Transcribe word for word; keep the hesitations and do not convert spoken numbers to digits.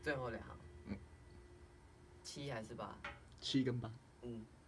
最后两行， 嗯， 七还是八？ 七跟八。 嗯，